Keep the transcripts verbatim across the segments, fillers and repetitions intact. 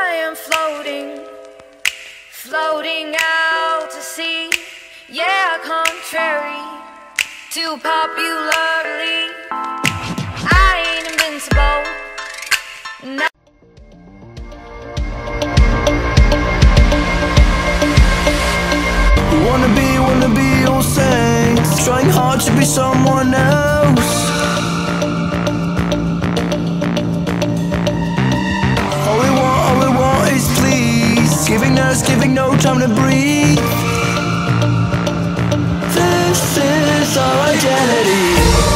I am floating, floating out to sea. Yeah, contrary to popularly, I ain't invincible. No. Wanna be, wanna be all saints, trying hard to be someone else. All we want, all we want is please, giving us, giving no time to breathe. This is our identity.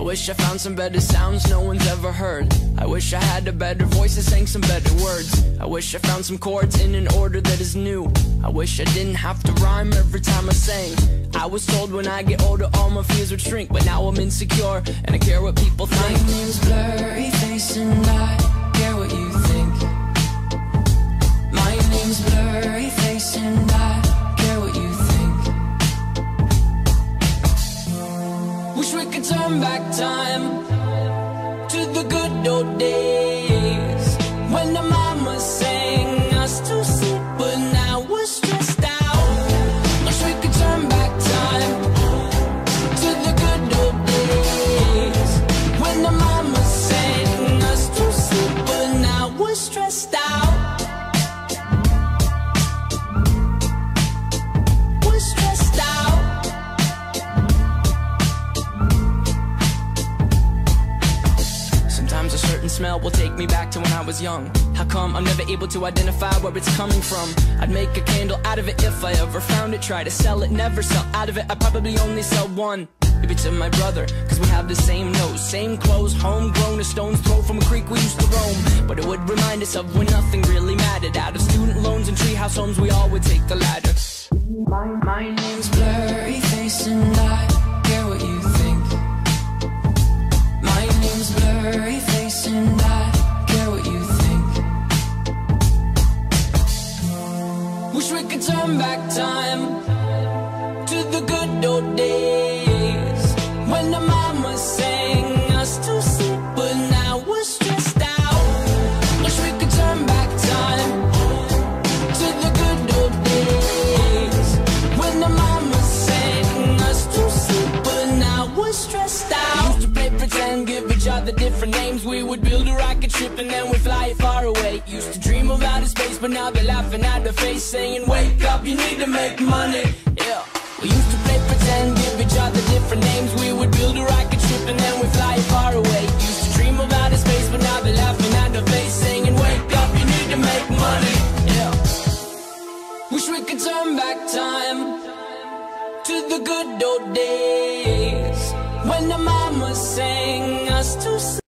wish I found some better sounds no one's ever heard. I wish I had a better voice that sang some better words. I wish I found some chords in an order that is new. I wish I didn't have to rhyme every time I sang. I was told when I get older all my fears would shrink, but now I'm insecure and I care what people think. My name's Blurry Face and I care what you think. My name's Blurry Face and I care what you think. Wish we could turn back time to the good old days when the mama sang us to sleep, but now we're stressed out. Wish we could turn back time to the good old days when the mama sang us to sleep, but now we're stressed out. We're stressed out. Sometimes a certain smell will take me back to when I was young. How come I'm never able to identify where it's coming from? I'd make a candle out of it if I ever found it. Try to sell it, never sell out of it. I probably only sell one. Maybe to my brother, cause we have the same nose, same clothes, homegrown, a stone's throw from a creek we used to roam. But it would remind us of when nothing really mattered. Out of student loans and treehouse homes, we all would take the ladder. My, my name's Blurry Face and I care what you think. My name's Blurry Face and I care what you think. Wish we could turn back time to the good old days when the mama sang us to sleep, but now we're stressed out. Wish we could turn back time to the good old days when the mama sang us to sleep, but now we're stressed out. Used to play pretend, give each other different names. We would build a rocket ship and then we'd fly it far away. Used to dream of outer space, but now they're laughing at the face, saying wake up, you need to make money. Yeah. We used to play pretend, give each other different names. We would build a rocket ship and then we'd fly it far away. Used to dream of outer space, but now they're laughing at the face, saying wake up, you need to make money. Yeah. Wish we could turn back time to the good old days when the mama sang us to sleep.